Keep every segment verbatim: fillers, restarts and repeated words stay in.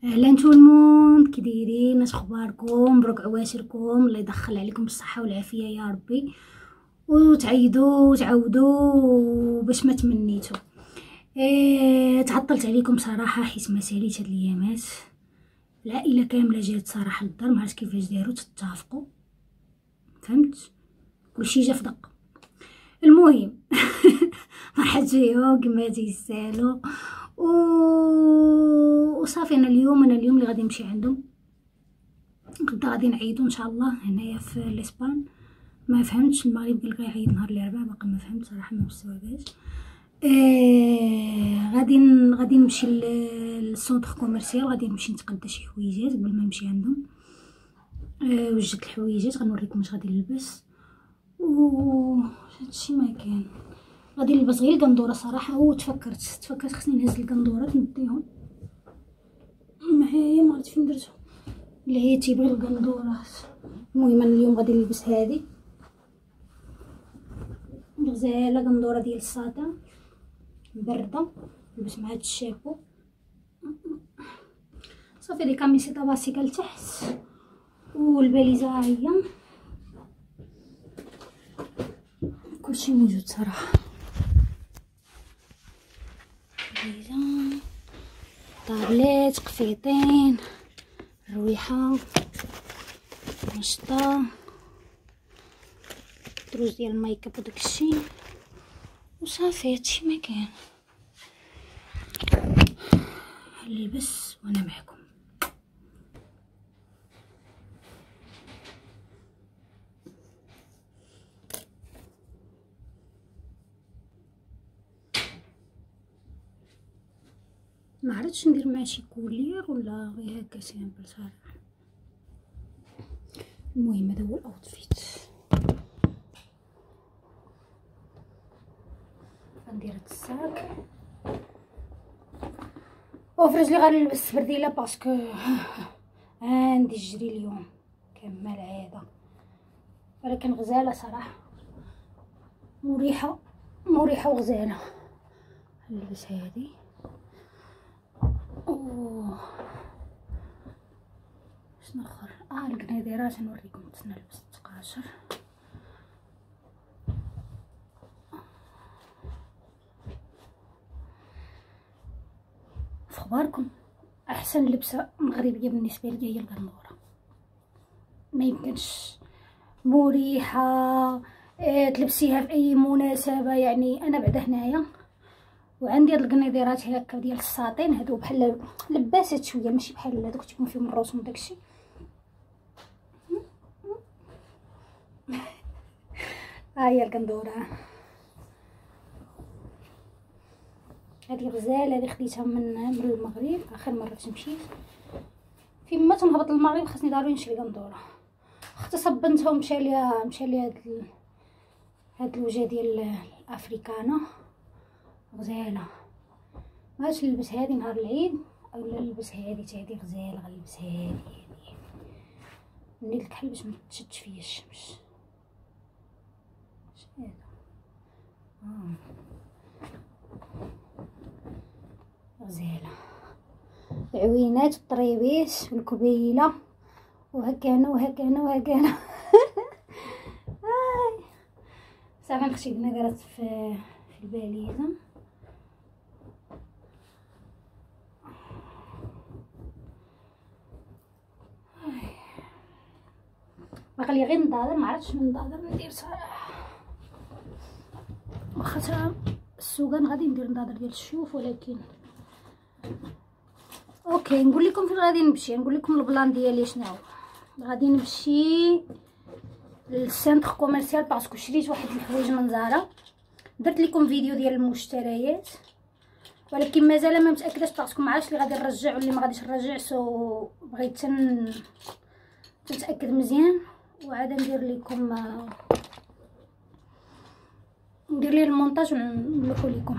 اهلا تو الموند، كي دايرين؟ اش اخباركم؟ مبروك عواشركم، الله يدخل عليكم بالصحه والعافيه يا ربي، وتعيدوا وتعاودوا باش ما تمنيتوا. إيه تعطلت عليكم صراحه حيت ما ساليت هاد الايامات. العائله كامله جات صراحه للدار، ما عرفت كيفاش داروا تتفقوا، فهمت؟ كلشي جا في دق. المهم فرحت فيهم كما تيسالوا و وصافي. انا اليوم انا اليوم اللي غادي نمشي عندهم، غدا غادي نعيطو ان شاء الله هنايا في الاسبان. ما فهمتش، المغرب قال غيعيط نهار الاربعاء، باقي ما فهمت صراحه، ما مستوعباش. آه غادي غادي نمشي للسونتر كوميرسيال، غادي نمشي نتقدى شي حويجات قبل ما نمشي عندهم. آه وجدت الحويجات، غنوريكم اش غادي نلبس و هادشي ما كان. غادي نلبس غير القندوره صراحه. هو تفكرت تفكرت خصني نهز القندورات نديهم معايا، ما عرفت فين درتهم، اللي هي تيبغي القندورات. المهم انا اليوم غادي نلبس هذه غزاله، قندوره ديال الساطان بارده، نلبس مع هاد الشابو صافي. دي كاميسيطه باسيكه لتحت والباليزه هي، كلشي موجود صراحه. باليزه، طابليت، قفيطين، رويحه، مشطه، دروج ديال الميك اب وداكشي وصافي. هادشي ما كاين. نلبس وانا معكم. ما عرفتش ندير مع شي كولير ولا غير هكا سامبل صراحه. المهم هذا هو الاوتفيت. غندير هاد الصاك وفي رجلي غنلبس برديله باسكو عندي الجري اليوم كما العاده، ولكن غزاله صراحه، مريحه مريحه وغزاله. نلبس هذه اوه شنو اخر. اه القنيديرات نوريكم. تسنى لبست تقاشر. فخباركم احسن لبسه مغربيه بالنسبه لي هي القندوره، ما يمكنش. مريحه، اه تلبسيها في اي مناسبه. يعني انا بعدا هنايا وعندي هاد القنيديرات هكا ديال الساطين، هادو بحال لباسات شويه، ماشي بحال هادوك تيكون فيهم الرسوم وداكشي. ها هي القندوره، هذه غزاله اللي خديتها من من المغرب اخر مره مشيت. فيما تنهبط للمغرب خاصني ضروري نشري قندوره. اختي صبنتها ومشى ليها مشى ليها هاد هاد الوجه ديال الافريكانو غزاله. ما غاديش نلبس هذه نهار العيد اولا نلبس هذه حتى هذه غزاله. غنلبس هذه هذه ندير الكحل باش ما تشدش فيا الشمس. اش هذا؟ اه غزاله. العوينات والطريبيش والكبيله وهكانا وهكانا وهكانا. صافي نخشي النقرات في في الباليزه. باقي لي غير نضادر، ما عرفتش من نضادر ندير صراحه. واخا السوقان غادي ندير نضادر ديال الشوف، ولكن اوكي نقول لكم فين غادي نمشي. نقول لكم البلان ديالي شنو هو. غادي نمشي للسنتر كوميرسيال باسكو شريت واحد الحوايج من زارا. درت لكم فيديو ديال المشتريات ولكن مازال ما متاكداش باسكو ما عرفتش اللي غادي نرجع واللي ما غاديش نرجع. سو بغيت تن... نتاكد مزيان وعاد ندير لكم ندير ليه المونتاج ونلوحو لكم.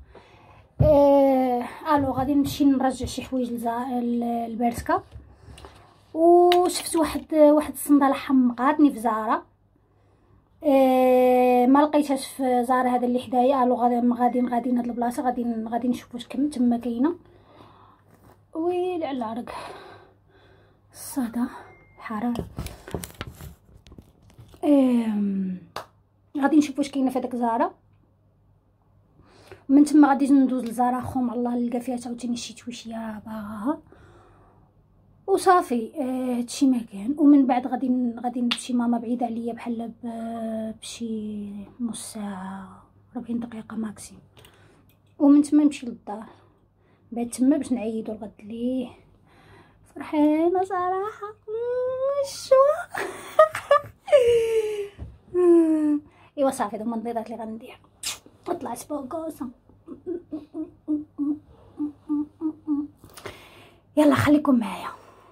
آه... الو غادي نمشي نرجع شي حوايج للبرسكا. وشفت واحد واحد الصنداله حمقاتني في زارا. إيه ما لقيتهاش في زارا هذا اللي حدايا. الو غادي غادي غادي لهاد البلاصه غادي غادي نشوف واش تما كاينه. ويلي على العرق الصدى الحرارة. غادي نشوف واش كاينه في هذاك زهره، من تما غادي ندوز لزهره خوم الله نلقى فيها عاوتاني شي تويشيه باغاها وصافي. آه هادشي ما كان. ومن بعد غادي غادي نمشي ماما بعيده عليا بحال بشي نص ساعه أربعين دقيقه ماكسيم، ومن تما نمشي للدار بعد تما باش نعيدو الغد ليه. فرحانه صراحه شو ايوا صافي هادو هما البيضات اللي غندير. طلعت بوكوسه. يلا خليكم معايا.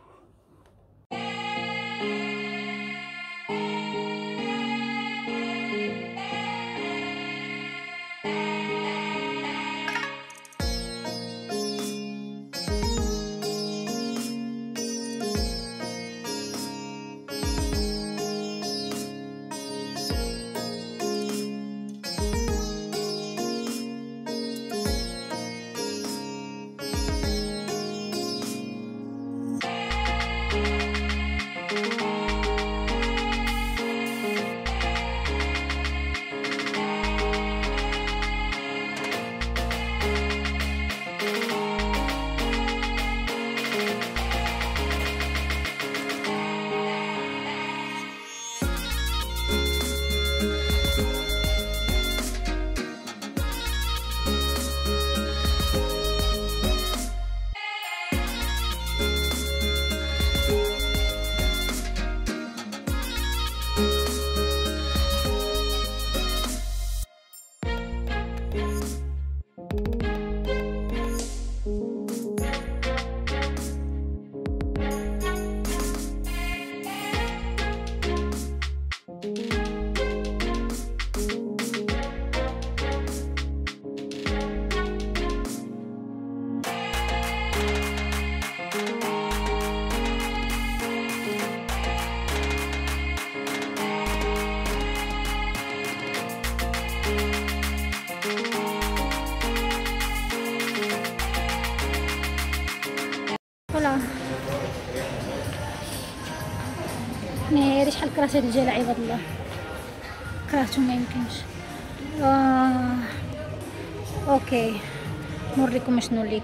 ناري شحال كرهت هاد الجلع عباد الله، كرهتو ما يمكنش. آه. اوكي نوريكم شنو ليك.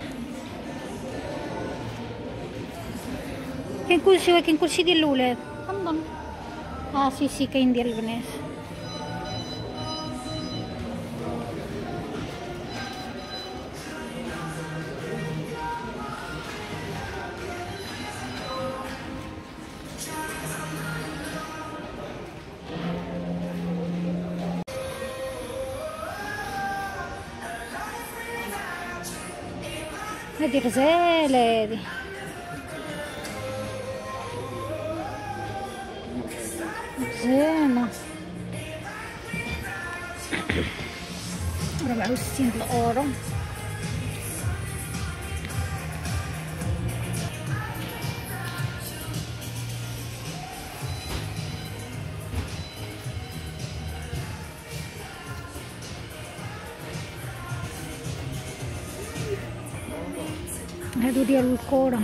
كاين كلشي ولكن كلشي ديال الاولاد كنظن. اه سي سي كاين ديال البنات. هادي غزاله هادي. زينه ربعة وستين اورو. هادو ديال الكورة.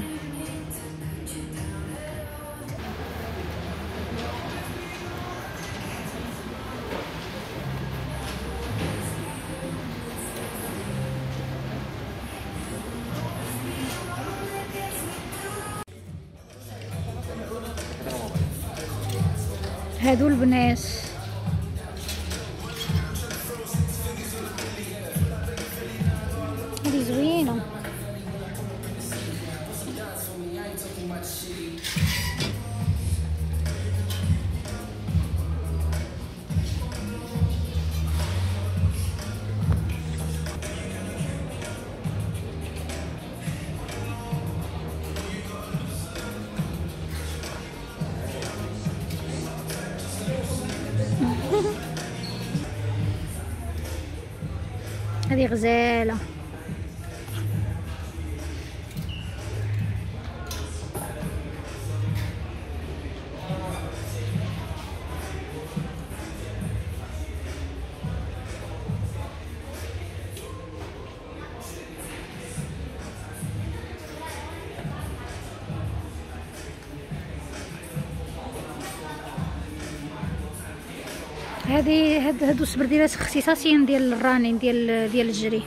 هادو البنات. هادي زوينة. هذه غزالة. هذه هاد هادو السبرديلات اختصاصيا ديال الرانين ديال ديال الجري.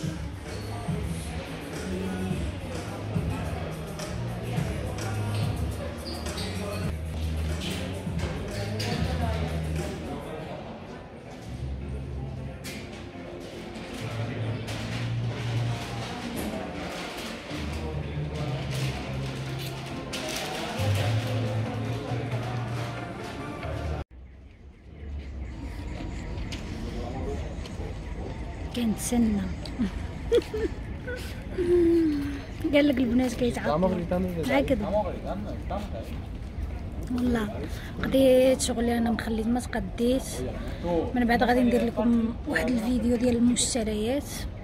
كنتسنى. قال لك البنات كيتعاطوا هكذا والله. قضيت شغلي انا مخليت ما تقديت، من بعد غادي ندير لكم واحد الفيديو ديال المشتريات.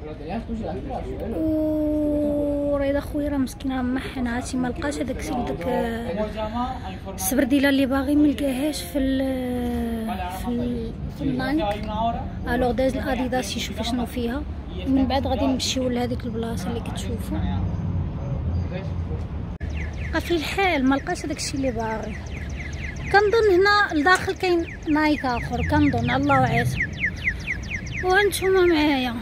وريضه خويا راه مسكينه محنه، عرفتي ما لقاش هذاك الشيء داك السبرديله اللي باغي ما لقاهاش في ال في, ال في النايك. الوغ داز الاديداس يشوف شنو فيها، من بعد غادي نمشيو لهذيك البلاصه اللي كتشوفوا. في الحال ما لقاش هذاك الشيء اللي باغي. كنظن هنا لداخل كاين نايك اخر، كنظن الله عالم. وانتوما معايا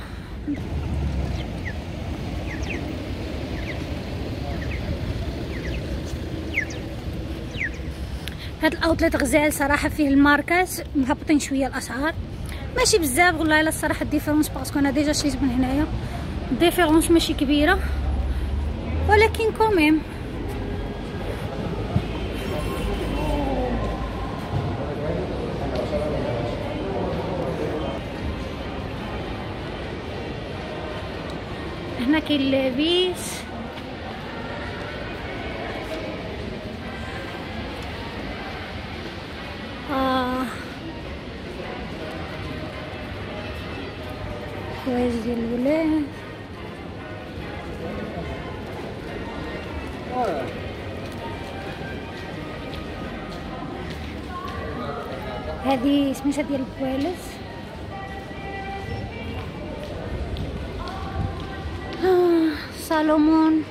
هاد الاوتليت غزال صراحه، فيه الماركات مهبطين شويه الاسعار، ماشي بزاف والله الا الصراحه. الديفيرونس باسكو انا ديجا شريت من هنايا، الديفيرونس ماشي كبيره ولكن كوميم. هنا كاين اللبيس، اه حوايج ديال الولاد. هذه سميتها ديال البوالس. آه سالومون،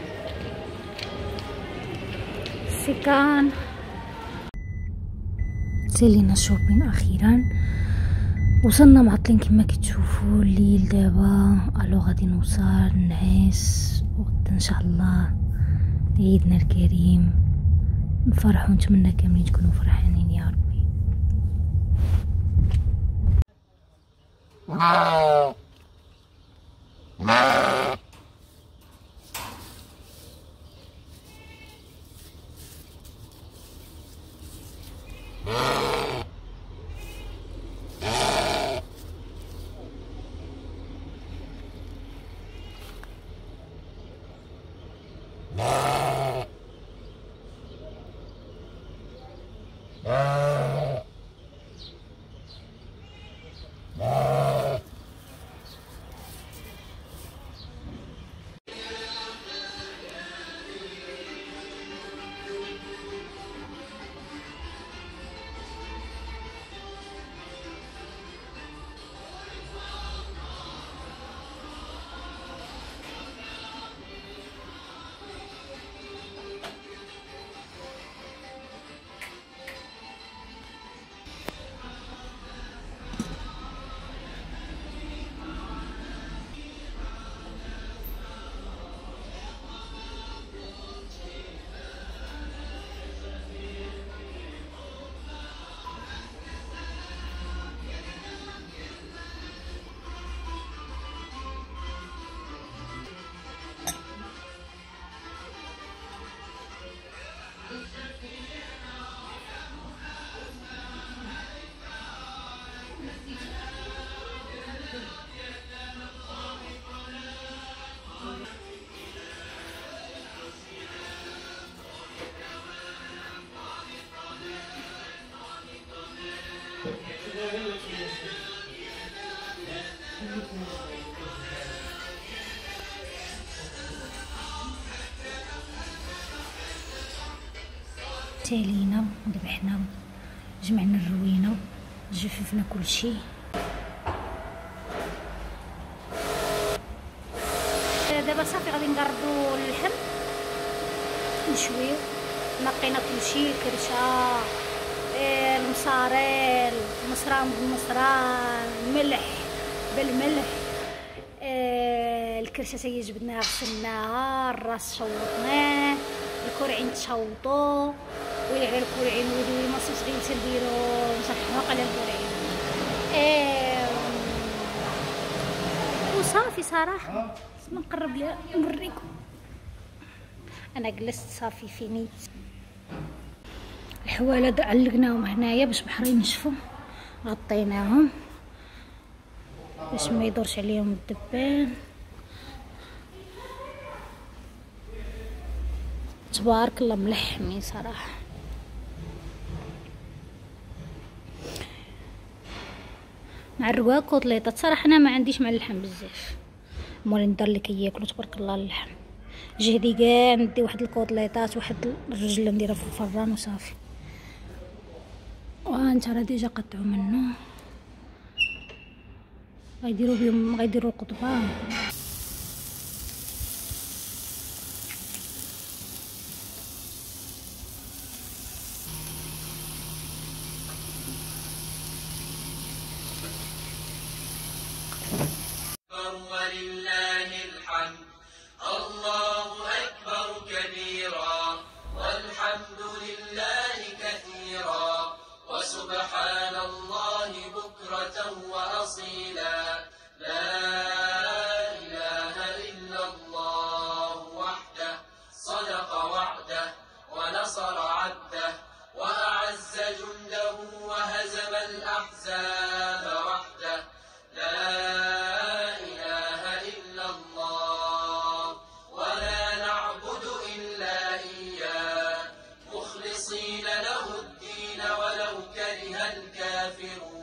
سيكان. سالينا شوبين اخيرا، وصلنا معطلين كما كتشوفوا الليل دابا. الو غادي نوصل نعيس وغدا ان شاء الله عيدنا الكريم، نفرحوا. نتمنى كاملين تكونوا فرحانين يا ربي. تالينا ذبحنا، جمعنا الروينه، جففنا كلشي. دابا صافي غادي نقربوا اللحم نشويو. نقينا كلشي، الكرشه إيه المصاريل، مصران بالمصران، ملح بالملح. إيه الكرشة هي جبدناها غسلناها، الراس شوطناه، الكرعين تشوطو، ويلي على الكرعين ويلي ما صيفش غير نديرو نصححوق على الكرعين. إيه وصافي صراحة نقرب لي نوريكم. انا جلست صافي فينيت. الحواله علقناهم هنايا باش بحر ينشفوا، غطيناهم باش ما يدورش عليهم الدبان. تبارك الله ملحمين صراحه. مع الرواق كوطليطات صراحه انا ما عنديش مع اللحم بزاف، مول ندير اللي كياكلوا تبارك الله اللحم. جهدي كاع ندي واحد الكوطليطات، واحد الرجله نديرها في الفران وصافي. وانت راه ديجا قطعوا منه، غيديروا بهم غيديروا القضبان. ولله الحمد. الله أكبر كبيرا، والحمد لله كثيرا، وسبحان الله بكرة وأصيلا. لا إله إلا الله وحده، صدق وعده ونصر عبده، وأعز جنده وهزم الأحزاب وحده. لا إله إلا الله ولا نعبد إلا إياه، مخلصين له الدين ولو كره الكافرون.